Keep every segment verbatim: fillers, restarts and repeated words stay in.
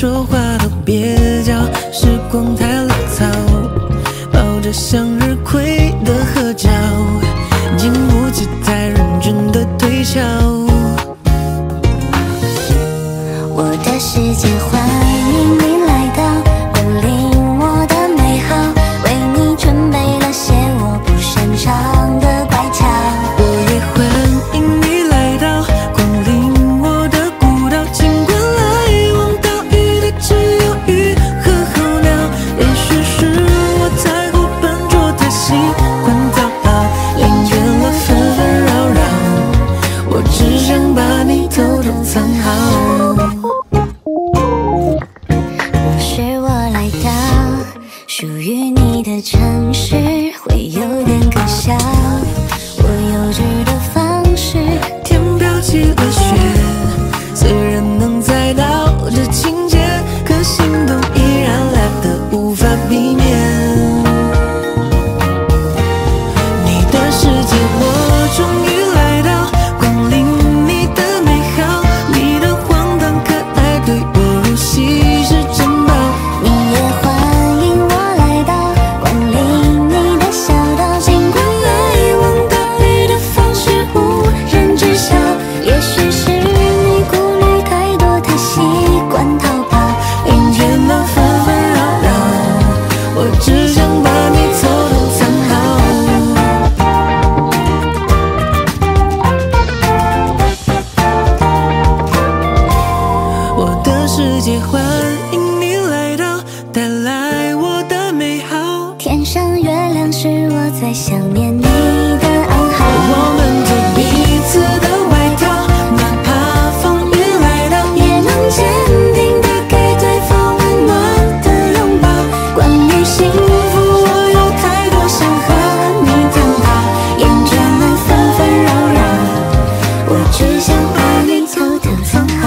说话都别叫，时光太潦草，抱着向日葵的合照，经不起太认真的推敲。 我的世界欢迎你来到，光临我的美好，为你准备了些我不擅长的乖巧。 我也欢迎你来到，光临我的孤岛，尽管来往岛屿的只有鱼和候鸟。也许是我太过笨拙，太习惯讨好，厌倦了纷纷扰扰，我只想把你偷偷藏好。 属于你的城市会有点可笑，我幼稚的方式。 天飘起了雪，虽然能猜到这情节，可心动依然来得无法避免。你的世界我终于来到，光临你的美好，你的荒唐可爱对我如稀世珍宝。 你也欢只想把你偷偷藏好。我的世界欢迎你来到，带来我的美好。 天上月亮是我最想念你的暗号。 我们做彼此的外套，哪怕风雨来到， 也能坚定地给对方温暖的拥抱。关于幸福，我有太多想和你探讨，厌倦了纷纷扰扰，我只想把你偷偷藏好。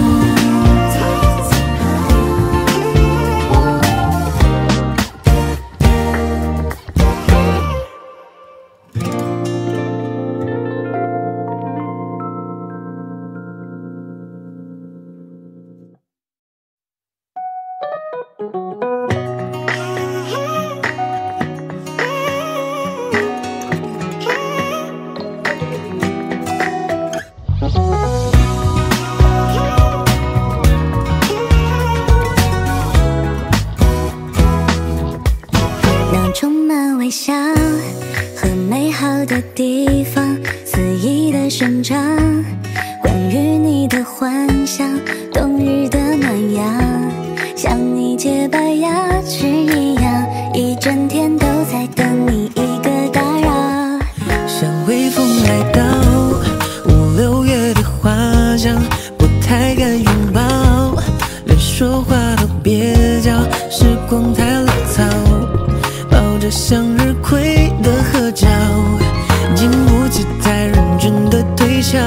那充满微笑和美好的地方，肆意的生长。关于你的幻想，冬日的暖阳，像你洁白牙齿一样，一整天都在等你一个打扰。 像微风来到，五六月的花香，不太敢拥抱，连说话都别叫，时光太潦草，抱着向日葵的合照，经不起太认真的推敲。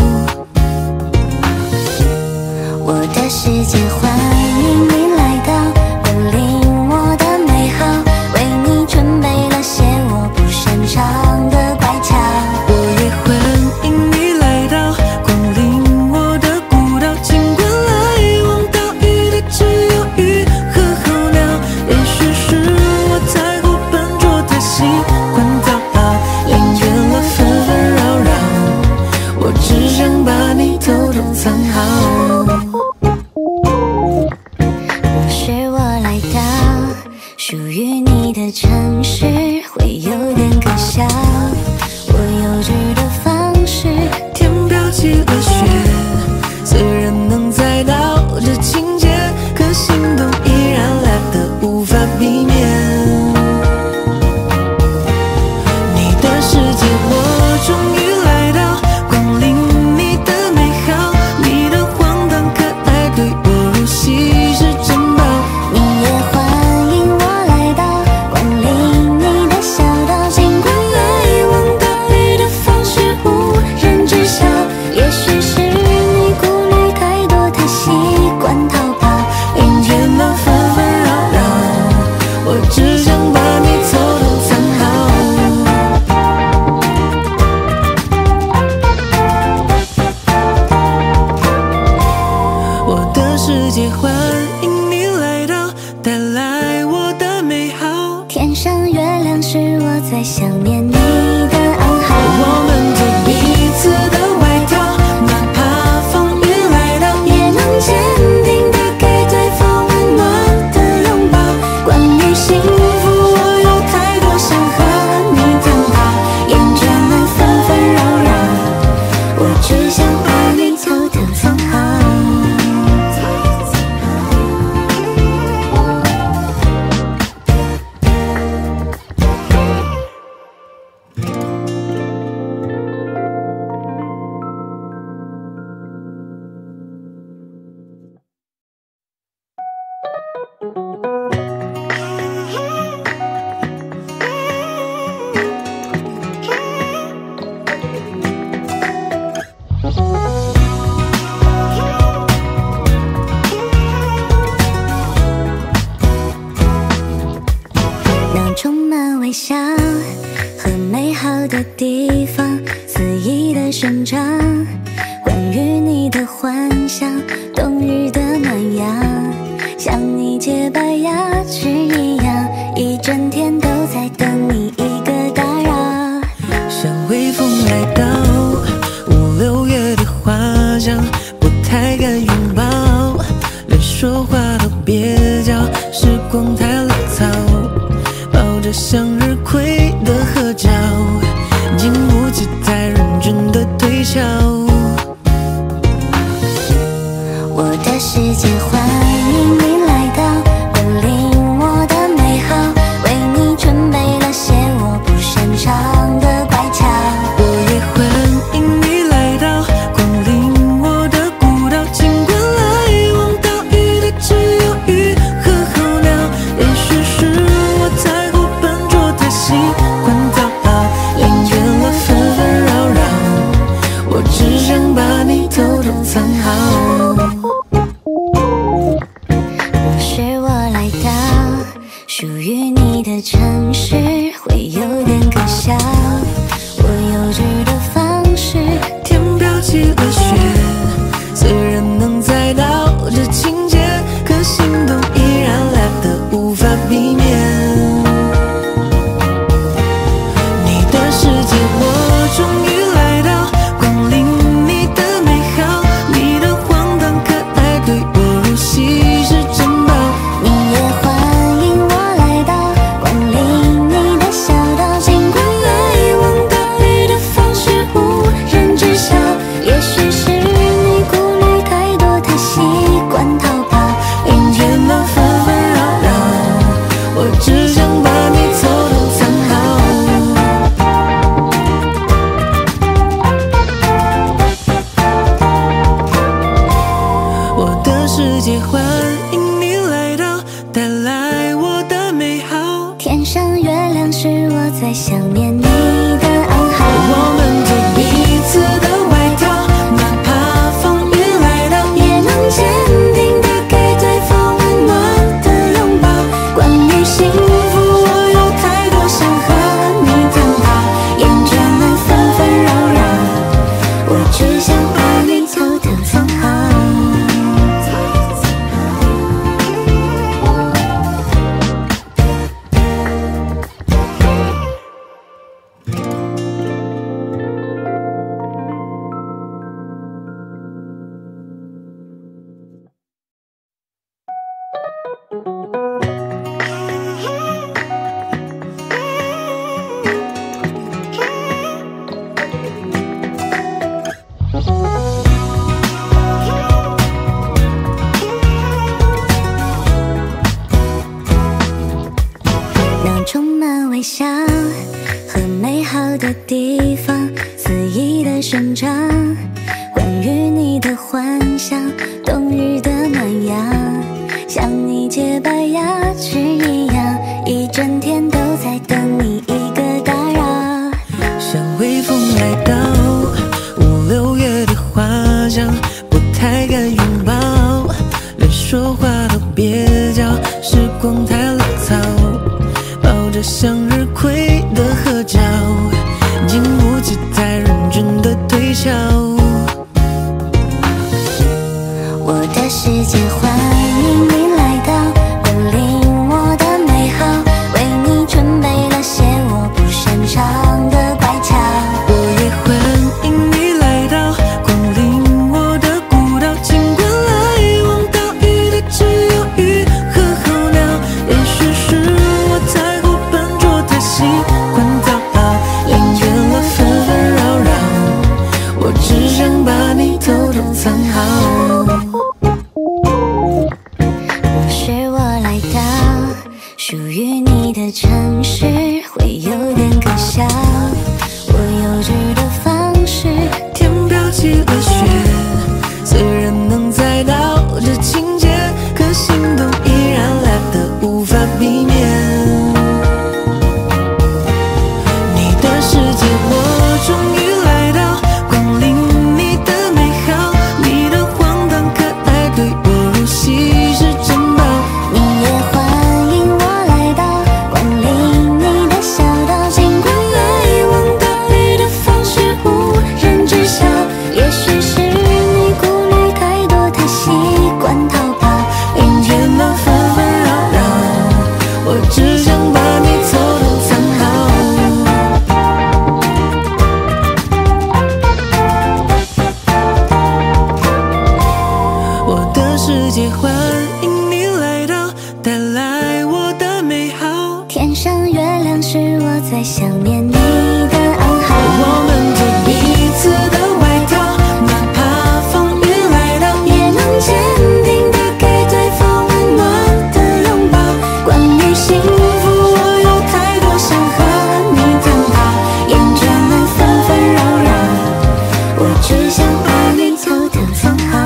我的世界欢迎你来到，光临我的美好，为你准备了些我不擅长的乖巧。 我也欢迎你来到，光临我的孤岛，尽管来往岛屿的只有鱼和候鸟。也许是我太过笨拙，太习惯讨好，厌倦了纷纷扰扰，我只想把你偷偷藏好。 是我来到，属于你的城市会有点可笑，我幼稚的方式。 天飘起了雪，虽然能猜到这情节，可心动依然来得无法避免。你的世界我终于来到，光临你的美好，你的荒唐可爱对我如稀世珍宝。 你也欢迎我来到，光临笑和美好的地方肆意的生长，关于你的幻想，冬日的暖阳，像你洁白牙齿一样，一整天都在等你一个打扰。 像微风来到五六月的花香，不太敢拥抱，连说话都蹩脚，时光太潦草，抱着向日葵的合照，经不起太认真的推敲。 我的世界欢迎你来到，光临我的美好，为你准备了些我不擅长的乖巧。 我也欢迎你来到，光临我的孤岛，尽管来往岛屿的只有鱼和候鸟。也许是我太过笨拙，太习惯讨好，厌倦了纷纷扰扰，我只想把你偷偷藏好。 属于你的城市会有点可笑，我幼稚的方式， 天飘起了雪，虽然能猜到这情节，可心动依然来得无法避免。你的世界我终于来到，光临你的美好，你的荒唐可爱对我如稀世珍宝。 你也欢只想把你偷偷藏好。我的世界欢迎你来到，带来我的美好。 天上月亮是我最想念你的暗号。 我们做彼此的外套，哪怕风雨来到， 也能坚定地给对方温暖的拥抱。关于幸福，我有太多想和你探讨，厌倦了纷纷扰扰，我只想把你偷偷藏好。让充满微笑和美好的地方肆意的生长，关于你的幻想，冬日的暖阳，像你洁白牙齿一样，一整天都在等你一个打扰。 像微风来到五六月的花香，不太敢拥抱，连说话都蹩脚，时光太潦草，抱着向日葵的合照，经不起太认真的推敲。 我的世界欢迎你来到，光临我的美好，为你准备了些我不擅长的乖巧。 我也欢迎你来到，光临我的孤岛，尽管来往岛屿的只有鱼和候鸟。也许是我太过笨拙，太习迎你来到，带来我的美好。 天上月亮是我最想念你的暗号。 我们做彼此的外套，哪怕风雨来到， 也能坚定地给对方温暖的拥抱。关于幸福，我有太多想和你探讨，厌倦了纷纷扰扰，我只想把你偷偷藏好。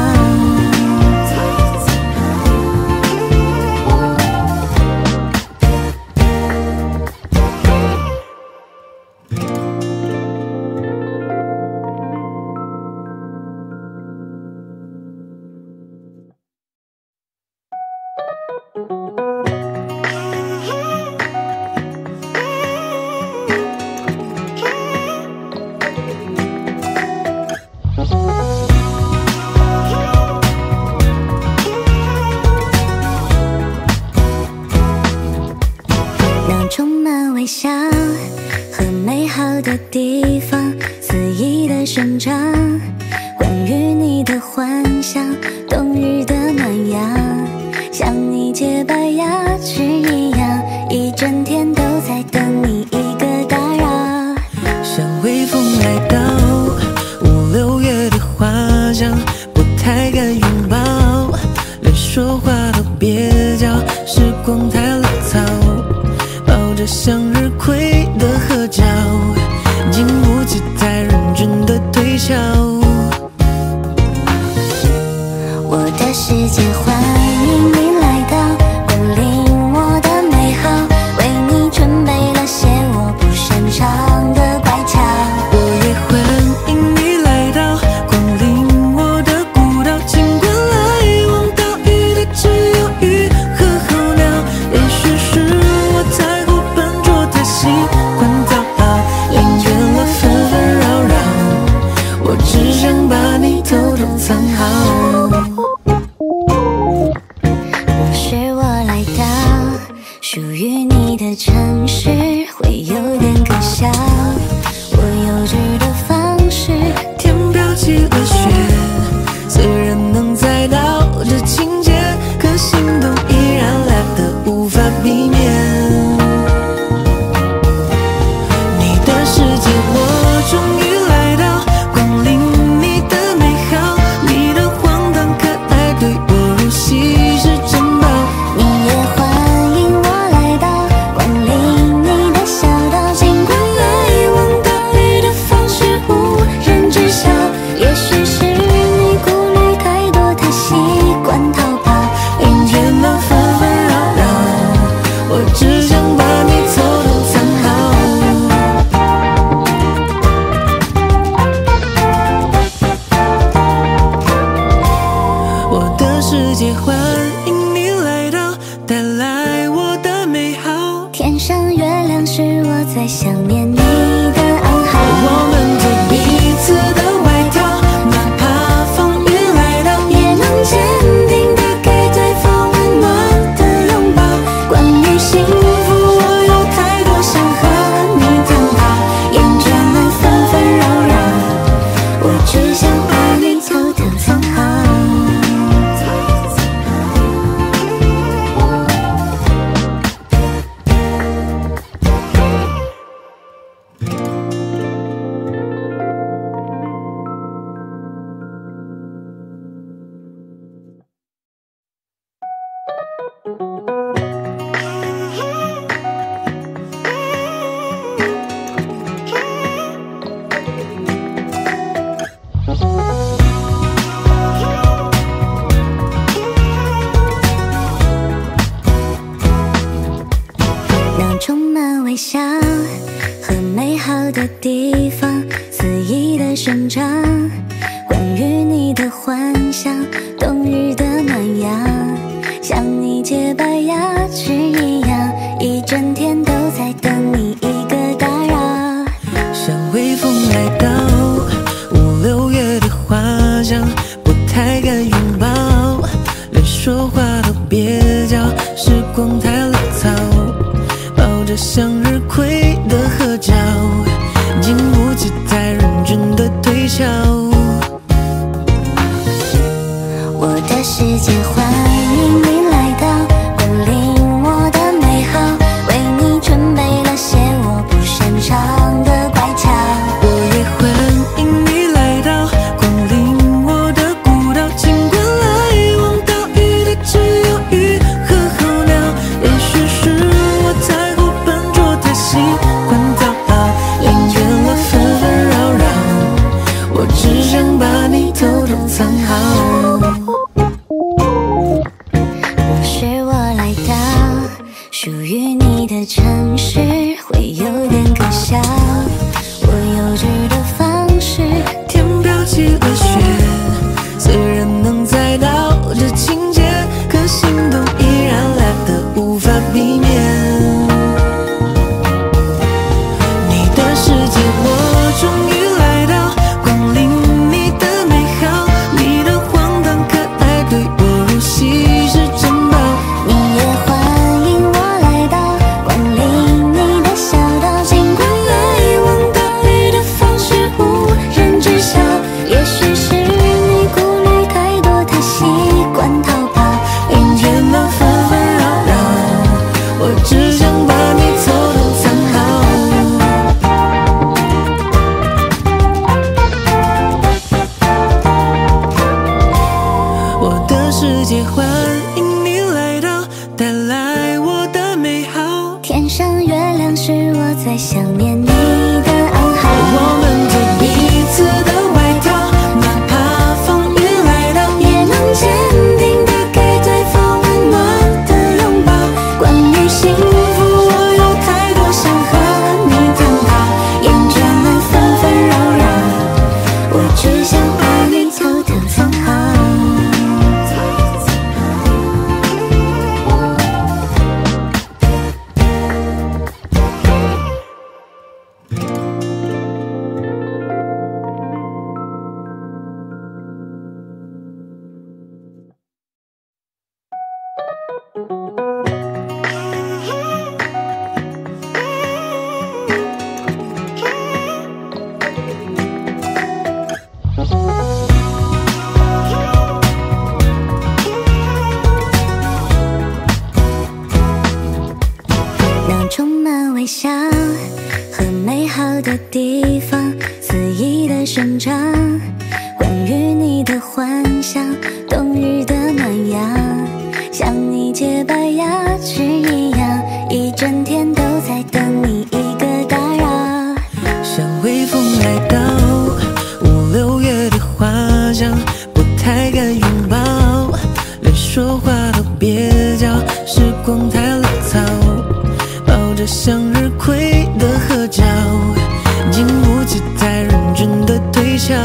让充满微笑和美好的地方肆意的生长，关于你的幻想，冬日的暖阳，像你洁白牙齿一样，一整天都在等你一个打扰。 像微风来到，五六月的花香，不太敢拥抱，连说话都蹩脚，时光太潦草，抱着向日葵的合照，经不起太认真的推敲。 我的世界欢迎你来到，光临我的美好，为你准备了些我不擅长的乖巧。 我也欢迎你来到，光临我的孤岛，尽管来往岛屿的只有鱼和候鸟。也许是我太过笨拙，太习惯讨好，厌倦了纷纷扰扰，我只想把你偷偷藏好。 若是我来到属于你的城市，会有点可笑，我幼稚的方式。 天飘起了雪，虽然能猜到这情节，可心动依然来得无法避免。你的世界我终于来到，光临你的美好，你的荒唐可爱对我如稀世珍宝。 你也欢迎我来到，光临你的小岛，尽管来往岛屿的方式无人知晓。也许是你顾虑太多，太习惯逃跑， 厌倦了纷纷扰扰，我只想把你偷偷藏好。我的世界欢迎你来到，带来我的美好。 天上月亮是我最想念你的暗号。 我们做彼此的外套，哪怕风雨来到， 也能坚定地给对方温暖的拥抱。关于幸福，我有太多想和你探讨，厌倦了纷纷扰扰，我只想把你偷偷藏好。让充满微笑和美好的地方肆意的生长，关于你的幻想，冬日的暖阳，像你洁白牙齿一样，一整天都在等你一个打扰。 像微风来到，五六月的花香，不太敢拥抱，连说话都蹩脚，时光太潦草，抱着向日葵的合照，经不起太认真的推敲。 我的世界欢迎属于你的城市会有点可笑，我幼稚的方式。 天飘起了雪，虽然能猜到这情节，可心动依然来得无法避免。你的世界我终于来到，光临你的美好，你的荒诞可爱对我如稀世珍宝。 你也欢迎我来到，光临你的小岛，尽管来往岛屿的方式无人知晓。也许是你顾虑太多，太习惯逃跑， 迎接那纷纷扰扰，我只想把你偷偷藏好。我的世界欢迎你来到，带来我的美好。 天上月亮是我最想念你的暗号。 我们做彼此的外套，哪怕风雨来到， 也能坚定地给对方温暖的拥抱。关于幸福，我有太多想和你探讨，厌倦了纷纷扰扰，我只想把你偷偷藏好。那充满微笑和美好的地方，肆意的生长。关于你的幻想，冬日的暖阳，像你洁白牙齿一样，一整天都在等你一个打扰。 像微风来到，五六月的花香，不太敢拥抱，连说话都蹩脚，时光太潦草，抱着向日葵的合照，经不起太认真的推敲。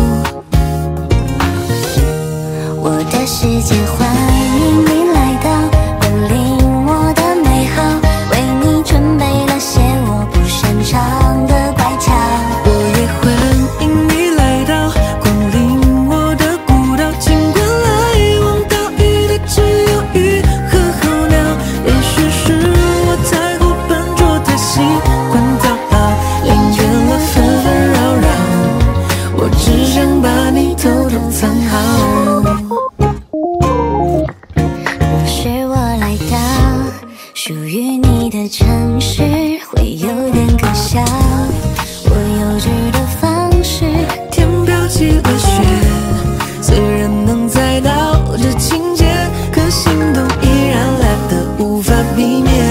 我的世界欢迎你来到，光临我的美好，为你准备了些我不擅长的乖巧。 我也欢迎你来到，光临我的孤岛，尽管来往岛屿的只有鱼和候鸟。也许是我太过笨拙，太习惯讨好，厌倦了纷纷扰扰，我只想把你偷偷藏好。 若是我来到属于你的城市会有点可笑，我幼稚的方式。 天飘起了雪，虽然能猜到这情节，可心动依然来得无法避免。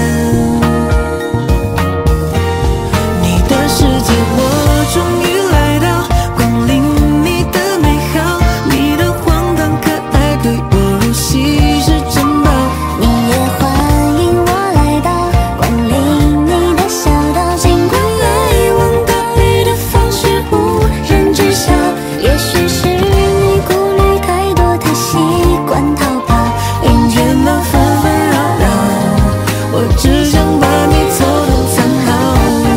你的世界我终于来到，光临你的美好，你的荒诞可爱对我如稀世珍宝。 你也欢迎我来到，光临你的小岛，尽管来往岛屿的方式无人知晓。也许是你顾虑太多，太习惯逃跑， 厌倦了纷纷扰扰，我只想把你偷偷藏好。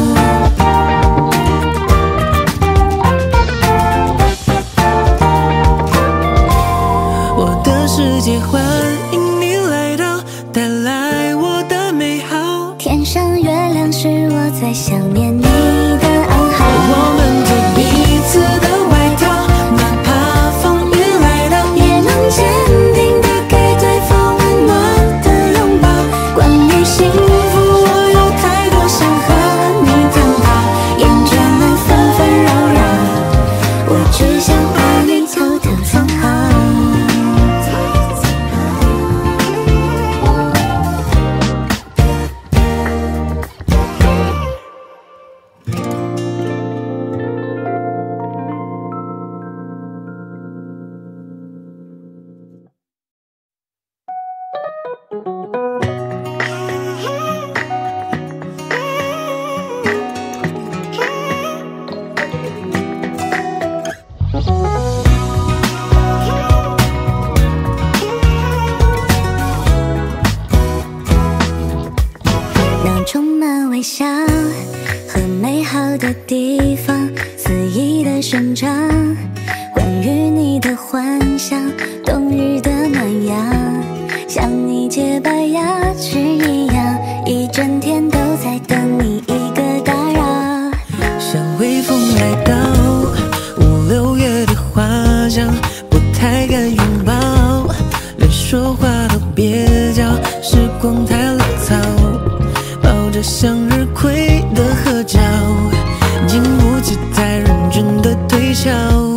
我的世界欢迎你来到，带来我的美好。 天上月亮是我最想念你的暗号。 我们做彼此的外套，哪怕风雨来到， 也能坚定地给对方温暖的拥抱。关于幸福，我有太多想和你探讨，厌倦了纷纷扰扰，我只想把你偷偷藏好。 笑和美好的地方肆意的生长，关于你的幻想，冬日的暖阳，像你洁白牙齿一样，一整天都在等你一个打扰。 像微风来到五六月的花香，不太敢拥抱，连说话都蹩脚，时光太潦草，抱着向日葵的合照，经不起太认真的推敲。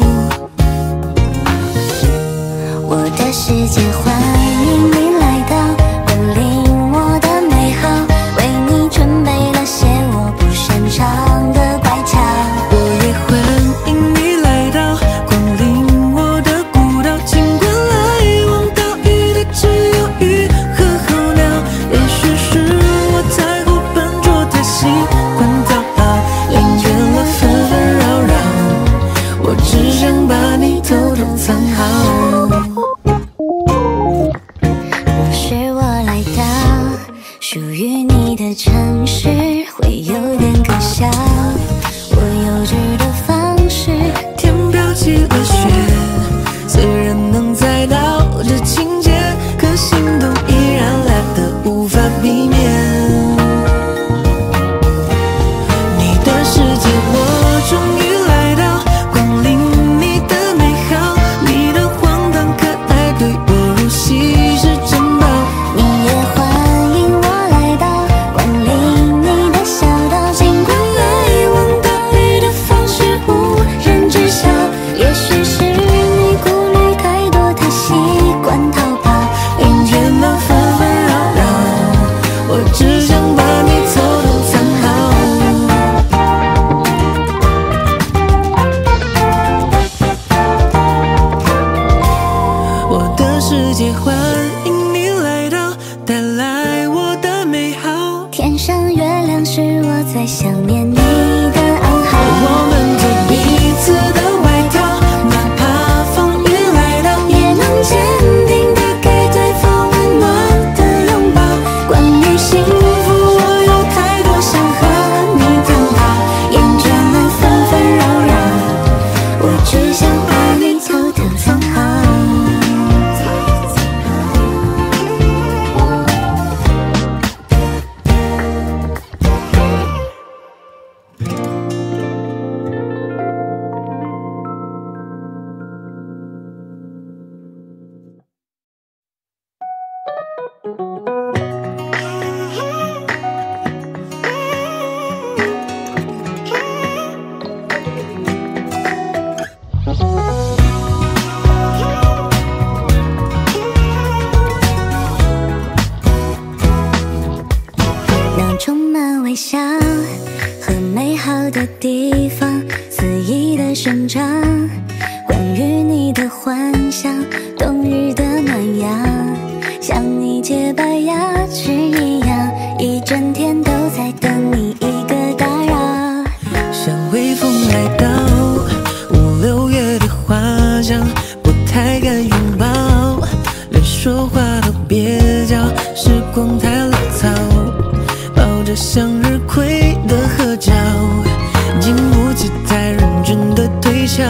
我的世界欢迎你来到，光临我的美好，为你准备了些我不擅长的乖巧。 我也欢迎你来到，光临我的孤岛，尽管来往岛屿的只有鱼和候鸟。也许是我太过笨拙，太习惯讨好，厌倦了纷纷扰扰，我只想把你偷偷藏好。 属于你的城市会有点可笑，我幼稚的方式。 天飘起了雪，虽然能猜到这情节，可心动依然来得无法避免。你的世界我终于来到，光临你的美好，你的荒唐可爱对我如稀世珍宝。 你也欢只想把你偷偷藏好。我的世界欢迎你来到，带来我的美好。 天上月亮是我最想念你的暗号。 我们做彼此的外套，哪怕风雨来到， 也能坚定地给对方温暖的拥抱。关于幸福，我有太多想和你探讨，厌倦了纷纷扰扰，我只想把你偷偷藏好。让充满微笑和美好的地方肆意的生长，关于你的幻想，冬日的暖阳，像你洁白牙齿一样，一整天都在等你一个打扰。 像微风来到五六月的花香，不太敢拥抱，连说话都蹩脚，时光太潦草，抱着向日葵的合照，经不起太认真的推敲。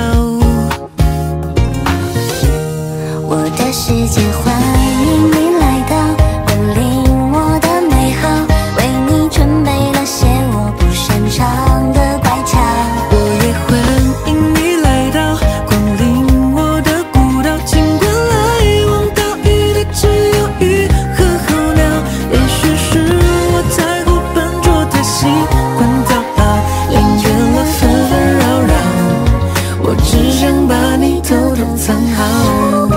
我的世界欢迎你来到，光临我的美好，为你准备了些我不擅长的乖巧。 我也欢迎你来到，光临我的孤岛，尽管来往岛屿的只有鱼和候鸟。也许是我太过笨拙，太习惯讨好，厌倦了纷纷扰扰，我只想把你偷偷藏好。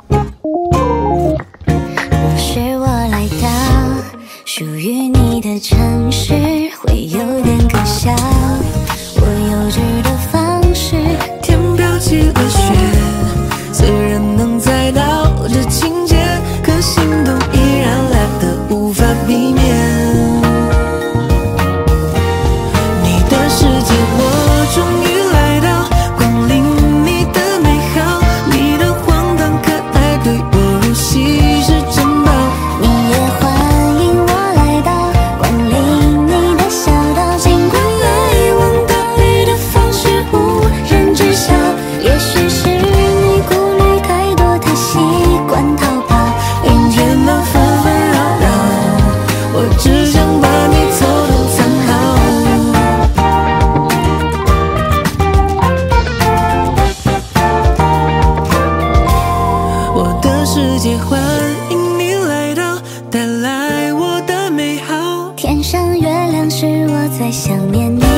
是我来到属于你的城市会有点可笑，我幼稚的方式。 天飘起了雪，虽然能猜到这情节，可心动依然来得无法避免。你的世界我终于来到，光临你的美好，你的荒唐可爱对我如稀世珍宝。 你也欢迎我来到，光临你的小带来我的美好。 天上月亮是我在想念你。